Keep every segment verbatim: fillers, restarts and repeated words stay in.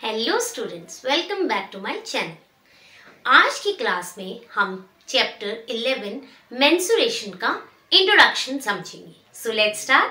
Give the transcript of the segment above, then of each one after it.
Hello students, welcome back to my channel. आज की class में हम चैप्टर इलेवन मेंसुरेशन का इंट्रोडक्शन समझेंगे। So let's start.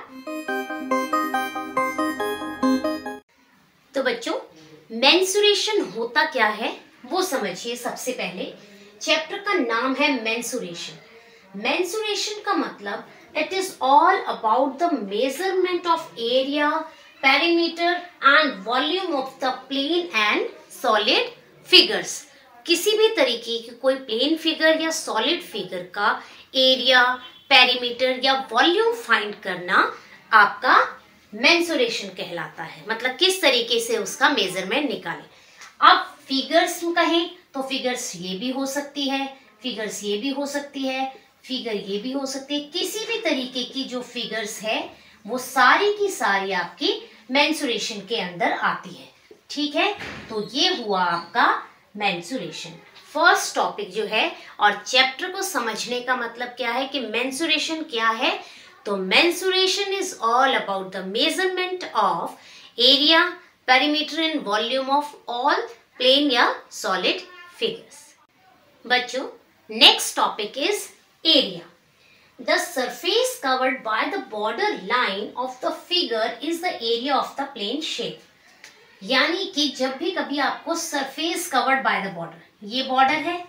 तो बच्चों, मेंसुरेशन होता क्या है वो समझिए। सबसे पहले चैप्टर का नाम है मेंसुरेशन। मेंसुरेशन का मतलब it is all about the measurement of area, perimeter and volume of the plane and solid figures। किसी भी तरीके की कोई प्लेन फिगर या सॉलिड फिगर का एरिया, पेरीमीटर या वॉल्यूम फाइंड करना आपका मेंसुरेशन कहलाता है। मतलब किस तरीके से उसका मेजरमेंट निकालें। अब फिगर्स कहें तो फिगर्स ये भी हो सकती है, फिगर्स ये भी हो सकती है, फिगर ये भी हो सकती है। किसी भी तरीके की जो फिगर्स है वो सारी की सारी आपकी मेंसुरेशन के अंदर आती है। ठीक है, तो ये हुआ आपका मेंसुरेशन फर्स्ट टॉपिक जो है। और चैप्टर को समझने का मतलब क्या है कि मेंसुरेशन क्या है। तो mensuration is all about the measurement of area, perimeter and volume of all plane या सॉलिड फिगर्स। बच्चों, next topic is area. The surface covered by the border line of the figure is the area of the plane shape। यानी कि जब भी कभी आपको surface covered by the border, ये border है,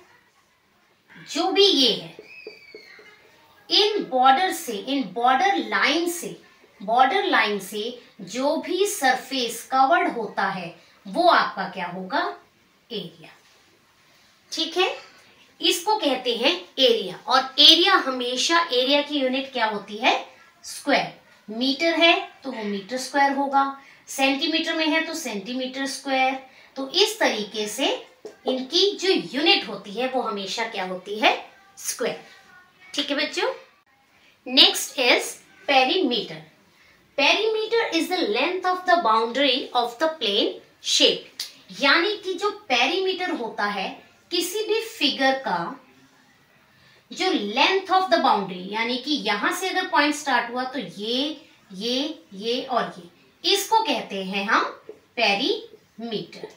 जो भी ये है, इन border से, इन border line से, border line से जो भी surface covered होता है वो आपका क्या होगा? एरिया। ठीक है, इसको कहते हैं एरिया। और एरिया हमेशा, एरिया की यूनिट क्या होती है? स्क्वायर। मीटर है तो वो मीटर स्क्वायर होगा, सेंटीमीटर में है तो सेंटीमीटर स्क्वायर। तो इस तरीके से इनकी जो यूनिट होती है वो हमेशा क्या होती है? स्क्वायर। ठीक है बच्चों। Next is perimeter. Perimeter is the length of the boundary of the plane shape. यानी कि जो पेरीमीटर होता है किसी भी फिगर का जो लेंथ ऑफ द बाउंड्री, यानी कि यहां से अगर पॉइंट स्टार्ट हुआ तो ये ये ये और ये, इसको कहते हैं हम पेरीमीटर।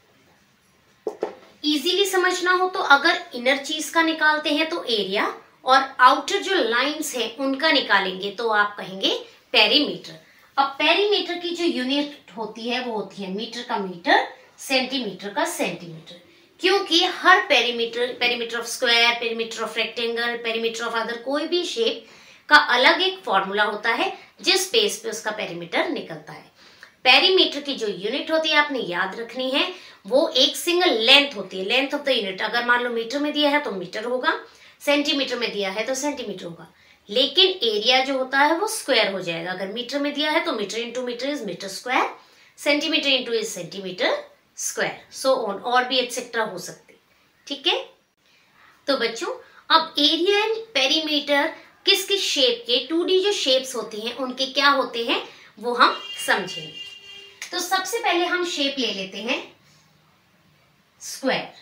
इजीली समझना हो तो अगर इनर चीज का निकालते हैं तो एरिया, और आउटर जो लाइंस है उनका निकालेंगे तो आप कहेंगे पेरीमीटर। अब पेरीमीटर की जो यूनिट होती है वो होती है मीटर का मीटर, सेंटीमीटर का सेंटीमीटर। क्योंकि हर perimeter, perimeter of square, perimeter of rectangle, perimeter of other कोई भी शेप का अलग एक फॉर्मूला होता है जिस बेस पे उसका पेरीमीटर निकलता है। पेरीमीटर की जो यूनिट होती है आपने याद रखनी है, वो एक सिंगल लेंथ होती है, लेंथ ऑफ द यूनिट। अगर मान लो मीटर में दिया है तो मीटर होगा, सेंटीमीटर में दिया है तो सेंटीमीटर होगा। लेकिन एरिया जो होता है वो स्क्वायर हो जाएगा। अगर मीटर में दिया है तो metre into metre is metre square, centimetre into is centimetre square, so on, और भी एक्सेट्रा हो सकते। ठीक है, तो बच्चों अब एरिया एंड पेरीमीटर किस किस शेप के, टू डी जो शेप्स होती हैं उनके क्या होते हैं वो हम समझेंगे। तो सबसे पहले हम शेप ले लेते हैं स्क्वायर।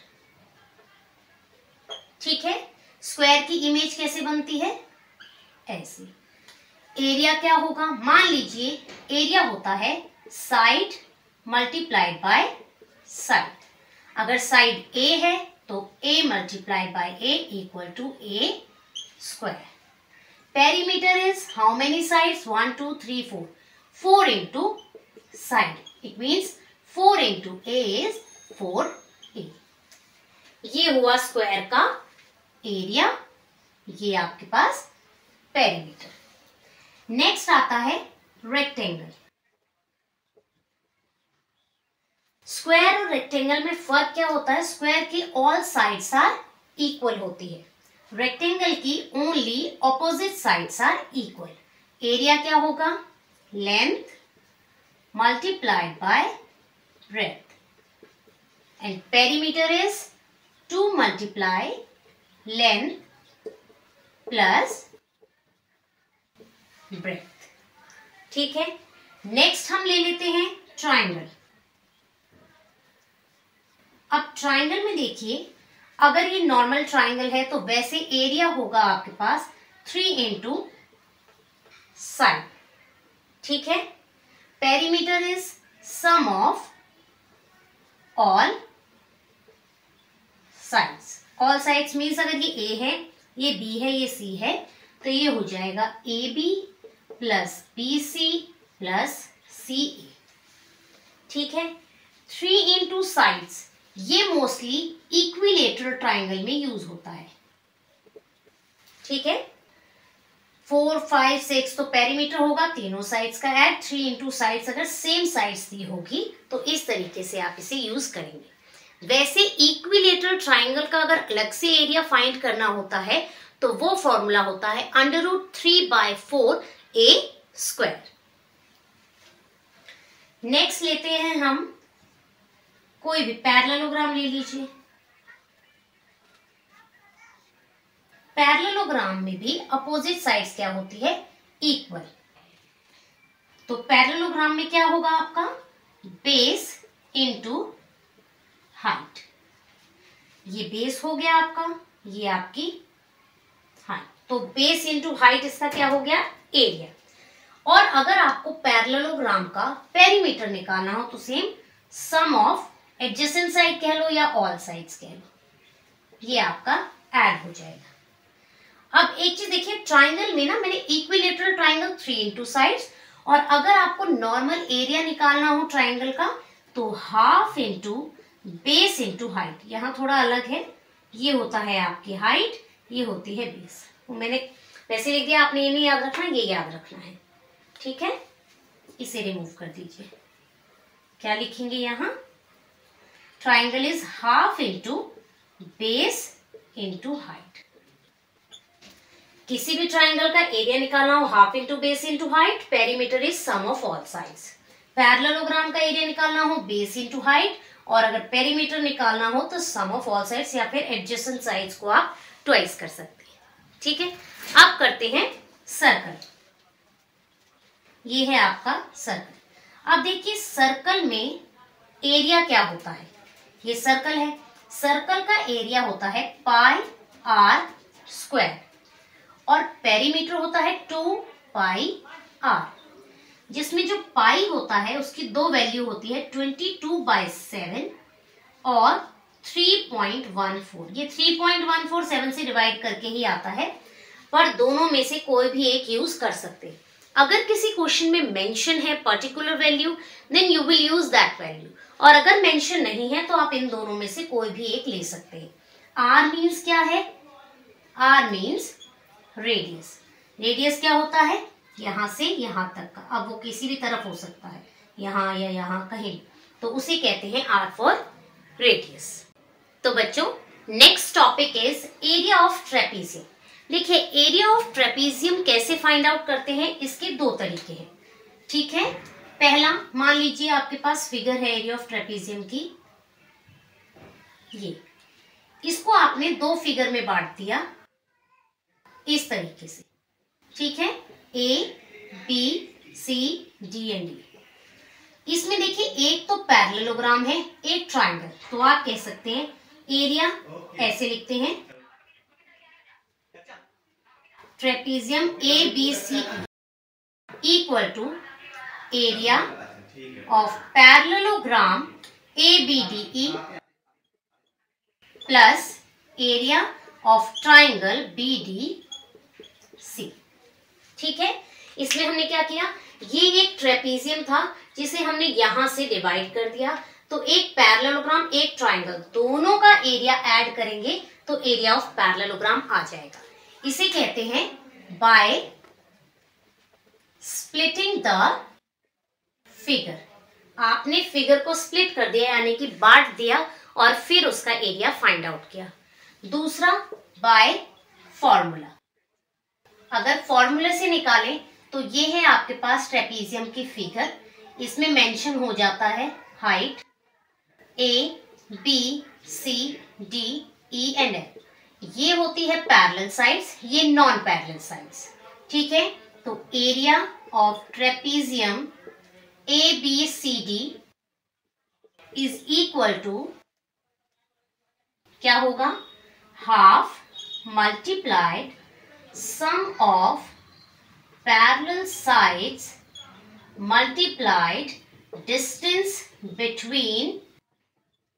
ठीक है, स्क्वायर की इमेज कैसे बनती है? ऐसी। एरिया क्या होगा? मान लीजिए एरिया होता है साइड मल्टीप्लाइड बाय साइड। अगर साइड ए है तो A multiply by A equal to A square. Perimeter is how many sides? One two three four, four into side, it means four into A is four A. ये हुआ square का area, ये आपके पास perimeter. Next आता है rectangle. Square और rectangle में फर्क क्या होता है? स्क्वायर की ऑल साइड्स आर इक्वल होती है, रेक्टेंगल की only opposite sides are equal. Area क्या होगा? Length multiplied by breadth, and perimeter is two multiply length plus breadth. ठीक है, नेक्स्ट हम ले लेते हैं ट्राइंगल। अब ट्राइंगल में देखिए, अगर ये नॉर्मल ट्राइंगल है तो वैसे एरिया होगा आपके पास थ्री इंटू साइड। ठीक है, perimeter is sum of all sides. All sides means अगर ये ए है, ये बी है, ये सी है, तो ये हो जाएगा A B plus B C plus C A. ठीक है। थ्री इंटू साइड्स, ये मोस्टली इक्विलेटरल ट्राइंगल में यूज होता है। ठीक है। फोर फाइव सिक्स तो पेरीमीटर होगा, तीनों साइड्स का ऐड। थ्री इंटू साइड्स अगर सेम साइड्स दी होगी तो इस तरीके से आप इसे यूज करेंगे। वैसे इक्विलेटरल ट्राइंगल का अगर अलग से एरिया फाइंड करना होता है तो वो फॉर्मूला होता है under root three by four A square. Next लेते हैं हम कोई भी पैरेललोग्राम ले लीजिए। पैरेललोग्राम में भी अपोजिट साइड्स क्या होती है, इक्वल। तो पैरेललोग्राम में क्या होगा आपका, बेस इनटू हाइट। ये बेस हो गया आपका, ये आपकी हाइट। तो बेस इनटू हाइट इसका क्या हो गया, एरिया। और अगर आपको पैरेललोग्राम का पेरीमीटर निकालना हो तो same sum of adjacent side कह लो या ऑल साइड्स कह लो, ये आपका ऐड हो जाएगा। अब एक चीज देखिए, ट्राइंगल में ना मैंने equilateral triangle three into sides, और अगर आपको नॉर्मल एरिया निकालना हो ट्राइंगल का तो half into base into height. यहाँ थोड़ा अलग है, ये होता है आपकी हाइट, ये होती है बेस। तो मैंने वैसे लिख दिया, आपने ये नहीं याद रखना, ये याद रखना है। ठीक है, इसे रिमूव कर दीजिए। क्या लिखेंगे यहाँ, triangle is half into base into height. किसी भी ट्राइंगल का एरिया निकालना हो half into base into height, perimeter is sum of all sides. Parallelogram का एरिया निकालना हो बेस इंटू हाइट, और अगर पेरीमीटर निकालना हो तो सम ऑफ ऑल साइड्स या फिर एडजेसेंट साइड्स को आप ट्वाइस कर सकते हैं। ठीक है। अब करते हैं सर्कल। ये है आपका सर्कल। अब देखिए सर्कल में एरिया क्या होता है, ये सर्कल है, सर्कल का एरिया होता है पाई आर स्क्वायर, और पेरीमीटर होता है टू पाई आर, जिसमें जो पाई होता है उसकी दो वैल्यू होती है ट्वेंटी टू बाई सेवन और थ्री पॉइंट वन फोर। ये three point one four seven से डिवाइड करके ही आता है, पर दोनों में से कोई भी एक यूज कर सकते हैं। अगर किसी क्वेश्चन में मेंशन है particular value, then you will use that value, और अगर मेंशन नहीं है तो आप इन दोनों में से कोई भी एक ले सकते हैं। आर मीन्स क्या है, आर मीन्स रेडियस। रेडियस क्या होता है, यहां से यहां तक का। अब वो किसी भी तरफ हो सकता है, यहां या यहां कहीं, तो उसे कहते हैं आर फॉर रेडियस। तो बच्चों next topic is area of trapezium. देखिए एरिया ऑफ ट्रेपीजियम कैसे फाइंड आउट करते हैं, इसके दो तरीके हैं। ठीक है। पहला, मान लीजिए आपके पास फिगर है एरिया ऑफ ट्रेपीजियम की, ये, इसको आपने दो फिगर में बांट दिया इस तरीके से। ठीक है, A B C D and D. इसमें देखिए एक तो पैरेललोग्राम है, एक ट्राइंगल, तो आप कह सकते हैं एरिया ऐसे लिखते हैं, trapezium A B C equal to area of parallelogram A B D E plus area of triangle B D C. ठीक है। इसमें हमने क्या किया, ये एक ट्रेपीजियम था जिसे हमने यहां से डिवाइड कर दिया, तो एक पैरेललोग्राम एक ट्राइंगल, दोनों का एरिया ऐड करेंगे तो एरिया ऑफ पैरेललोग्राम आ जाएगा। इसे कहते हैं बाय स्प्लिटिंग द फिगर। आपने फिगर को स्प्लिट कर दिया, यानी कि बांट दिया, और फिर उसका एरिया फाइंड आउट किया। दूसरा, बाय फॉर्मूला। अगर फॉर्मूले से निकालें तो ये है आपके पास ट्रेपीजियम की फिगर, इसमें मेंशन हो जाता है height A B C D E and F, ये होती है पैरेलल साइड्स, ये नॉन पैरेलल साइड्स। ठीक है। तो area of trapezium A B C D is equal to क्या होगा, half multiplied sum of parallel sides multiplied distance between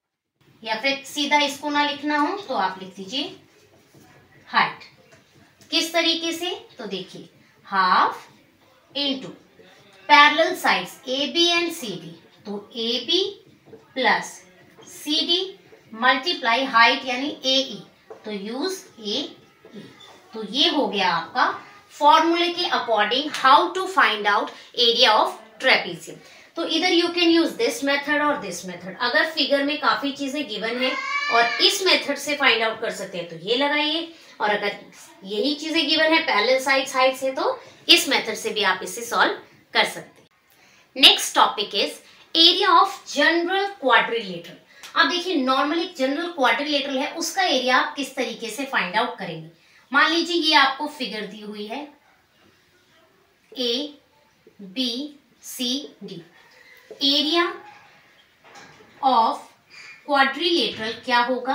या फिर सीधा इसको ना लिखना हो तो आप लिख दीजिए हाइट। किस तरीके से, तो देखिए half into parallel sides A B and C D, तो A B plus C D multiply height यानी ए ई, तो यूज ए ई। तो ये हो गया आपका फॉर्मूले के according how to find out area of trapezium. तो इधर you can use this method और दिस मेथड। अगर फिगर में काफी चीजें गिवन है और इस मेथड से फाइंड आउट कर सकते हैं तो ये लगाइए, और अगर यही चीजें गिवन है पैरेलल साइड्स हाइट से तो इस मेथड से भी आप इसे सॉल्व कर सकते हैं। Next topic is area of general quadrilateral. अब देखिए नॉर्मली जनरल क्वाड्रिलेटरल है, उसका एरिया आप किस तरीके से फाइंड आउट करेंगे। मान लीजिए ये आपको फिगर दी हुई है A B C D. Area of quadrilateral क्या होगा,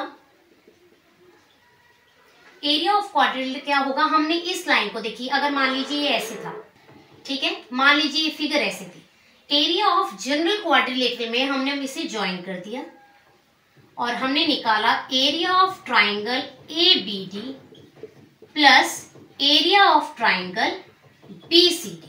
एरिया ऑफ क्वाड्रिलेटरल क्या होगा, हमने इस लाइन को देखी, अगर मान लीजिए ये ऐसे था, ठीक है, मान लीजिए ये फिगर ऐसे थी, एरिया ऑफ जनरल क्वाड्रिलेटरल में हमने इसे ज्वाइन कर दिया और हमने निकाला area of triangle A B D plus area of triangle B C D.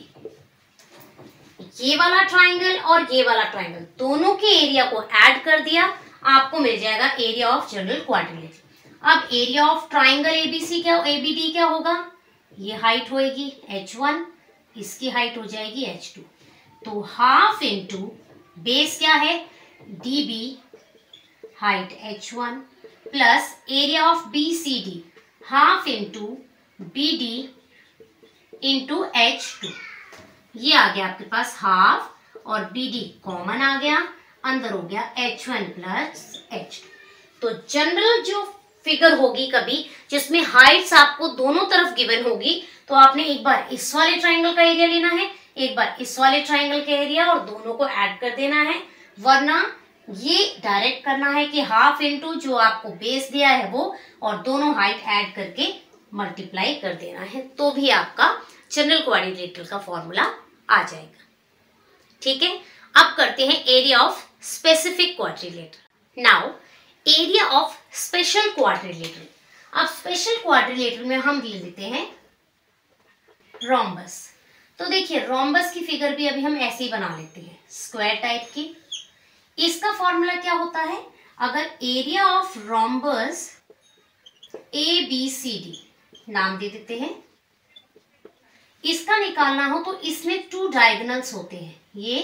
ये वाला ट्राइंगल और ये वाला ट्राइंगल दोनों के एरिया को ऐड कर दिया, आपको मिल जाएगा एरिया ऑफ जनरल क्वाड्रिलेटरल। अब एरिया ऑफ ट्राइंगल एबीसी क्या, एबीडी क्या होगा, ये हाइट होएगी एच वन, इसकी हाइट हो जाएगी एच टू, तो हाफ इंटू बेस क्या है DB height H one plus area of BCD half into BD into H two. ये आ गया आपके पास हाफ और बीडी कॉमन आ गया, अंदर हो गया H one plus H two. तो जनरल जो फिगर होगी कभी जिसमें हाइट्स आपको दोनों तरफ गिवन होगी, तो आपने एक बार इस वाले ट्राइंगल का एरिया लेना है, एक बार इस वाले ट्राइंगल का एरिया, और दोनों को ऐड कर देना है। वरना ये डायरेक्ट करना है कि हाफ इंटू जो आपको बेस दिया है वो और दोनों हाइट ऐड करके मल्टीप्लाई कर देना है, तो भी आपका जनरल क्वाड्रिलेटरल का फॉर्मूला आ जाएगा। ठीक है, अब करते हैं area of specific quadrilateral. Now area of special quadrilateral. अब स्पेशल क्वाड्रिलेटरल में हम ले लेते हैं रोम्बस। तो देखिए रोम्बस की फिगर भी अभी हम ऐसे ही बना लेते हैं, स्क्वायर टाइप की। इसका फॉर्मूला क्या होता है, अगर area of rhombus A B C D नाम दे देते हैं, इसका निकालना हो तो इसमें टू डायगोनल्स होते हैं, ये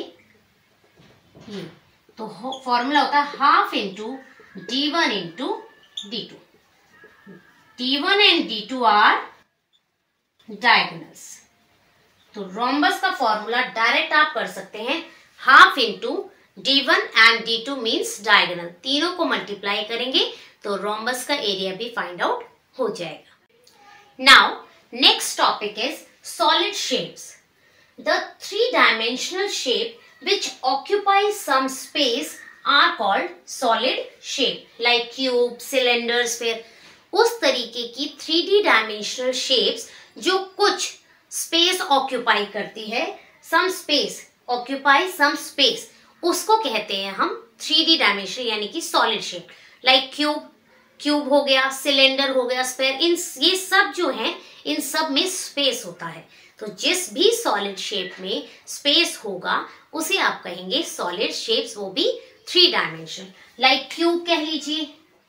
ये तो फॉर्मूला होता है half into D one into D two. D one and D two are diagonals, तो रोम्बस का फॉर्मूला डायरेक्ट आप कर सकते हैं half into D one and D two means diagonal, तीनों को मल्टीप्लाई करेंगे तो रोम्बस का एरिया भी फाइंड आउट हो जाएगा। Now next topic is solid shapes. The three-dimensional shape which occupy some space are called solid shape, like cube, cylinder, sphere. उस तरीके की थ्री डी डायमेंशनल शेप्स जो कुछ स्पेस ऑक्यूपाई करती है, some space occupy some space, उसको कहते हैं हम थ्री डी डायमेंशनल यानी कि solid shape. Like cube, cube हो गया, सिलेंडर हो गया, स्फीयर, इन ये सब जो हैं इन सब में स्पेस होता है। तो जिस भी सॉलिड शेप में स्पेस होगा उसे आप कहेंगे सॉलिड शेप्स, वो भी थ्री डायमेंशन। लाइक क्यूब कह लीजिए,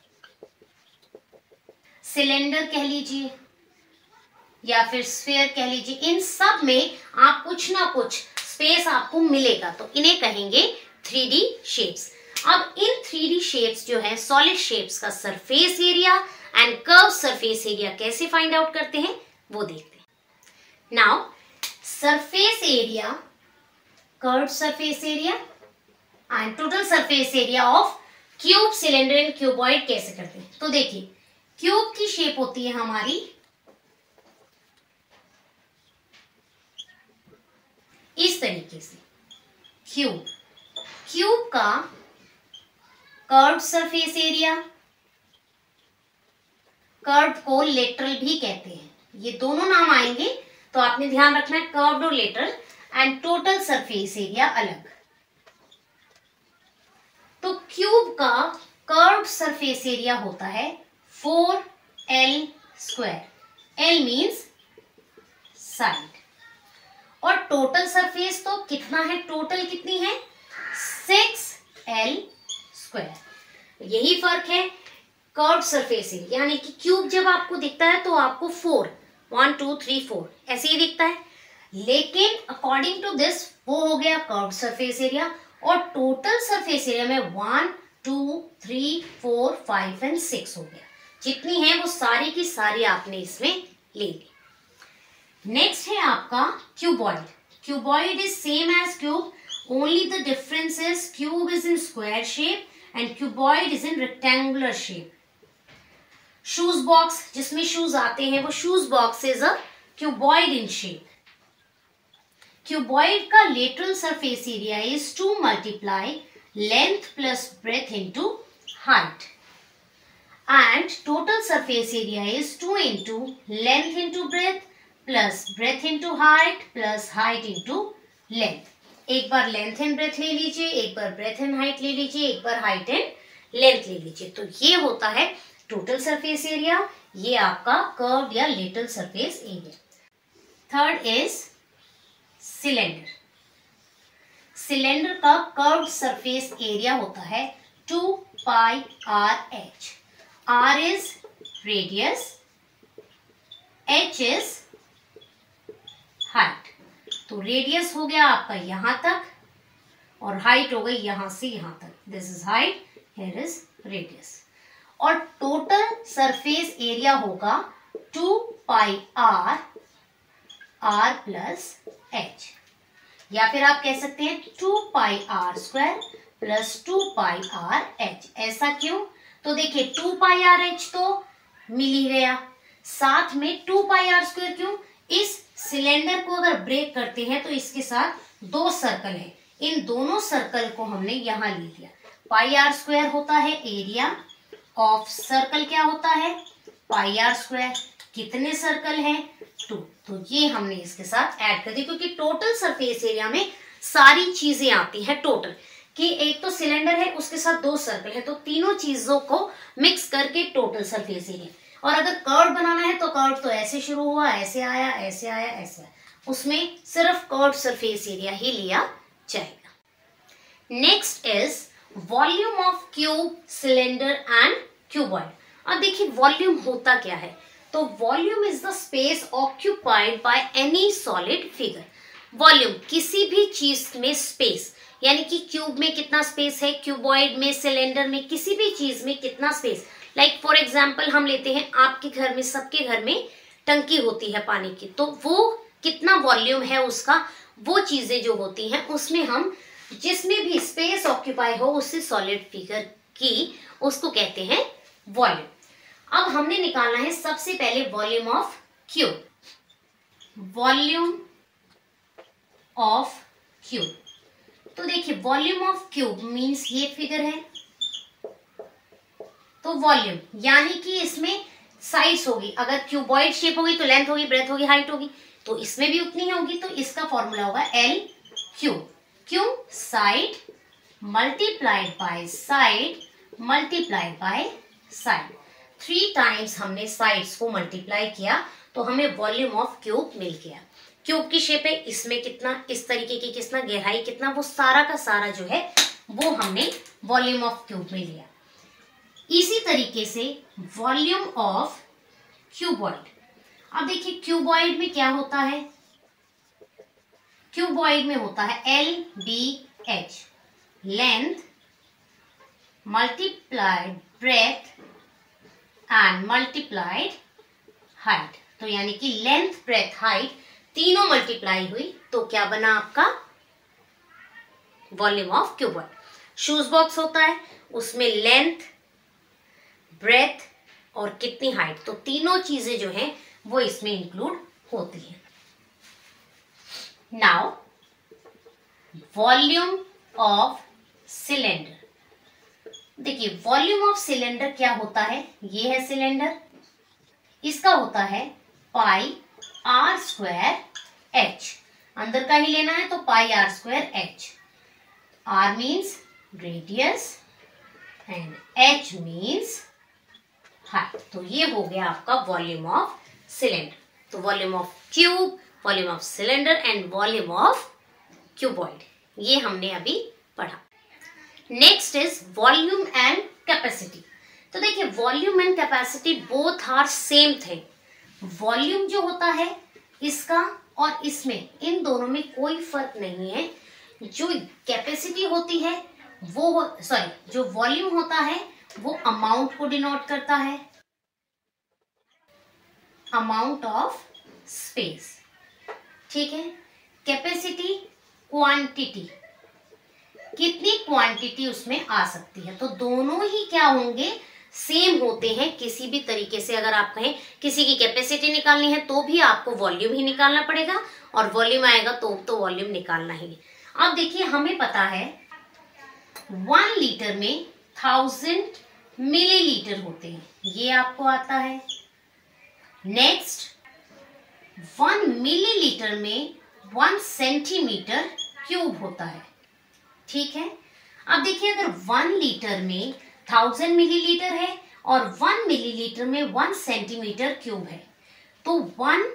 सिलेंडर कह लीजिए या फिर स्फीयर कह लीजिए, इन सब में आप कुछ ना कुछ स्पेस आपको मिलेगा, तो इन्हें कहेंगे थ्री डी शेप्स। अब इन थ्री डी शेप्स जो है सॉलिड शेप्स का surface area and curve surface area कैसे फाइंड आउट करते हैं वो देखते हैं। Now surface area, curve surface area and total surface area of cube, cylinder and cuboid कैसे करते हैं। तो देखिए क्यूब की शेप होती है हमारी इस तरीके से, क्यूब क्यूब का कर्व सरफेस एरिया, कर्व को लेटरल भी कहते हैं, ये दोनों नाम आएंगे तो आपने ध्यान रखना है, कर्व्ड और lateral, and total surface area अलग। तो क्यूब का कर्व्ड सरफेस एरिया होता है four L square. L means side, और टोटल सरफेस तो कितना है, टोटल कितनी है, सिक्स एल स्क्वायर। यही फर्क है कर्व्ड सरफेस एरिया, यानी कि क्यूब जब आपको दिखता है तो आपको four, one two three four ऐसे ही दिखता है, लेकिन अकॉर्डिंग टू दिस वो हो गया कर्व्ड सरफेस एरिया, और टोटल सरफेस एरिया में one two three four five and six हो गया। जितनी है वो सारी की सारी आपने इसमें ले ली। नेक्स्ट है आपका cuboid. Cuboid is same as cube, only the difference is cube is in square shape and cuboid is in rectangular shape. Shoes box जिसमें शूज आते हैं वो shoes box is a cuboid in shape. Cuboid का lateral surface area is two multiply length plus breadth into height, and total surface area is two into length into breadth plus breadth into height plus height into length। एक बार length and breadth ले लीजिए, एक बार breath and height ले लीजिए, एक बार height and length ले लीजिए, तो ये होता है टोटल सरफेस एरिया। ये आपका कर्व या lateral surface area. Third is cylinder. Cylinder का कर्व्ड सरफेस एरिया होता है two pi R H. R is radius, H is height। तो रेडियस हो गया आपका यहां तक और हाइट हो गई यहां से यहां तक। This is height, here is radius, और टोटल सरफेस एरिया होगा two pi R R plus H, या फिर आप कह सकते हैं two pi are square plus two pi R H. ऐसा क्यों, तो देखिए टू पाई आर एच तो मिल ही गया, साथ में टू पाई आर स्क्वायर क्यों, इस सिलेंडर को अगर ब्रेक करते हैं तो इसके साथ दो सर्कल है, इन दोनों सर्कल को हमने यहां ले लिया। पाई आर स्क्वायर होता है एरिया ऑफ सर्कल, क्या होता है पाई आर स्क्वायर। कितने सर्कल हैं, टू, तो ये हमने इसके साथ ऐड कर दी, क्योंकि टोटल सरफेस एरिया में सारी चीजें आती हैं टोटल, कि एक तो सिलेंडर है उसके साथ दो सर्कल है, तो तीनों चीजों को मिक्स करके टोटल सरफेस एरिया। और अगर कर्व बनाना है तो कर्व तो ऐसे शुरू हुआ, ऐसे आया, ऐसे आया, ऐसे आया, उसमें सिर्फ कर्व सरफेस एरिया ही लिया जाएगा। Next is volume of cube, cylinder and cuboid. अब देखिए वॉल्यूम होता क्या है, तो volume is the space occupied by any solid figure. Volume किसी भी चीज में स्पेस, यानी कि क्यूब में कितना स्पेस है, क्यूबॉइड में, सिलेंडर में, किसी भी चीज में कितना स्पेस। लाइक फॉर एग्जांपल हम लेते हैं आपके घर में, सबके घर में टंकी होती है पानी की, तो वो कितना वॉल्यूम है उसका, वो चीजें जो होती हैं उसमें हम जिसमें भी स्पेस ऑक्यूपाई हो उससे सॉलिड फिगर की, उसको कहते हैं वॉल्यूम। अब हमने निकालना है सबसे पहले volume of cube. Volume of cube, तो देखिए वॉल्यूम ऑफ क्यूब मींस ये फिगर है, तो वॉल्यूम यानी कि इसमें साइड्स होगी, अगर क्यूबॉइड शेप होगी तो लेंथ होगी, ब्रेथ होगी, हाइट होगी, तो इसमें भी उतनी ही होगी, तो इसका फॉर्मूला होगा एल क्यूब। क्यों, side multiplied by side multiplied by side, three times हमने साइड्स को मल्टीप्लाई किया तो हमें वॉल्यूम ऑफ क्यूब मिल गया। क्यूब की शेप है, इसमें कितना, इस तरीके की कितना, गहराई कितना, वो सारा का सारा जो है वो हमने वॉल्यूम ऑफ क्यूब में लिया। इसी तरीके से वॉल्यूम ऑफ क्यूबॉइड। अब देखिए क्यूबॉइड में क्या होता है, क्यूबॉइड में होता है L B H, length multiplied breadth and multiplied height. तो यानी कि लेंथ, ब्रेथ, हाइट तीनों मल्टीप्लाई हुई तो क्या बना आपका volume of cuboid. Shoes box होता है, उसमें लेंथ, ब्रेथ और कितनी हाइट, तो तीनों चीजें जो हैं वो इसमें इंक्लूड होती हैं। Now volume of cylinder. देखिए वॉल्यूम ऑफ सिलेंडर क्या होता है, ये है सिलेंडर, इसका होता है पाई आर स्क्वायर एच, अंदर का ही लेना है तो pi are square H. R means radius, and H means height. तो ये हो गया आपका वॉल्यूम ऑफ सिलेंडर। तो volume of tube, volume of cylinder and volume of cuboid, ये हमने अभी पढ़ा। Next is volume and capacity. तो देखिए volume and capacity both are same thing. Volume जो होता है इसका और इसमें, इन दोनों में कोई फर्क नहीं है। जो कैपेसिटी होती है वो, सॉरी जो वॉल्यूम होता है वो अमाउंट को डिनोट करता है, अमाउंट ऑफ स्पेस, ठीक है। कैपेसिटी क्वांटिटी, कितनी क्वांटिटी उसमें आ सकती है। तो दोनों ही क्या होंगे, सेम होते हैं किसी भी तरीके से। अगर आप कहें किसी की कैपेसिटी निकालनी है तो भी आपको वॉल्यूम ही निकालना पड़ेगा, और वॉल्यूम आएगा तो तो वॉल्यूम निकालना ही। अब देखिए हमें पता है वन लीटर में थाउजेंड मिलीलीटर होते हैं, ये आपको आता है। नेक्स्ट, वन मिलीलीटर में वन सेंटीमीटर क्यूब होता है, ठीक है। अब देखिए अगर वन लीटर में थाउजेंड मिलीलीटर है और वन मिलीलीटर में वन सेंटीमीटर क्यूब है, तो वन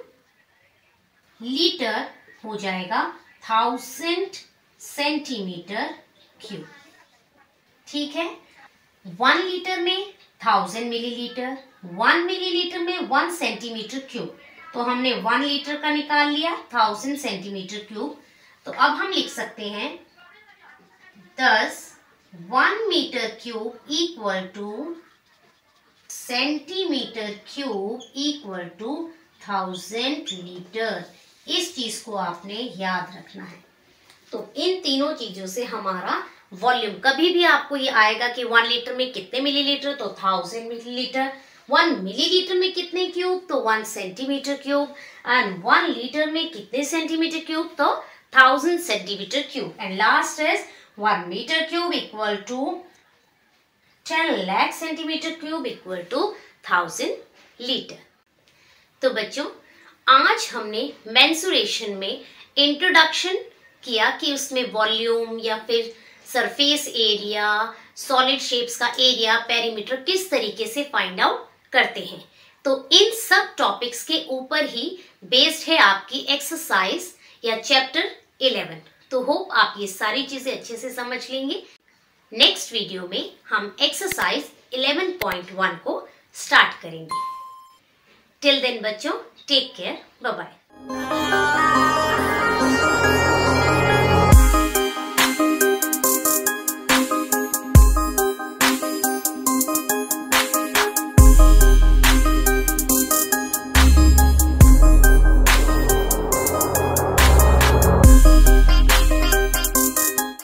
लीटर हो जाएगा थाउजेंड सेंटीमीटर क्यूब, ठीक है। वन लीटर में थाउजेंड मिलीलीटर, वन मिलीलीटर में वन सेंटीमीटर क्यूब, तो हमने वन लीटर का निकाल लिया, थाउजेंड सेंटीमीटर क्यूब। तो अब हम लिख सकते हैं दस one metre cube equal to centimetre cube equal to thousand litre. इस चीज को आपने याद रखना है। तो इन तीनों चीजों से हमारा वॉल्यूम, कभी भी आपको ये आएगा कि वन लीटर में कितने मिलीलीटर, तो थाउजेंड मिलीलीटर। वन मिलीलीटर में कितने क्यूब, तो one centimetre cube. And one litre में कितने सेंटीमीटर क्यूब, तो thousand centimetre cube. And last is one metre cube equal to ten lakh centimetre cube equal to thousand litre. तो बच्चों आज हमने मेंसुरेशन में इंट्रोडक्शन किया कि उसमें वॉल्यूम या फिर सरफेस एरिया, सॉलिड शेप्स का एरिया, पेरीमीटर किस तरीके से फाइंड आउट करते हैं। तो इन सब टॉपिक्स के ऊपर ही बेस्ड है आपकी एक्सरसाइज या चैप्टर इलेवन। तो होप आप ये सारी चीजें अच्छे से समझ लेंगे। नेक्स्ट वीडियो में हम एक्सरसाइज इलेवन पॉइंट वन को स्टार्ट करेंगे। टिल देन बच्चों, टेक केयर, बाय बाय।